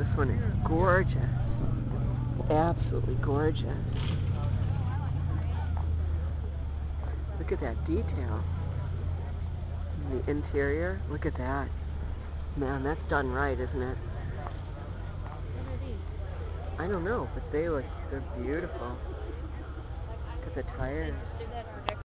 This one is gorgeous. Absolutely gorgeous. Look at that detail. In the interior, look at that. Man, that's done right, isn't it? What are these? I don't know, but they're beautiful. Look at the tires. They just did that in our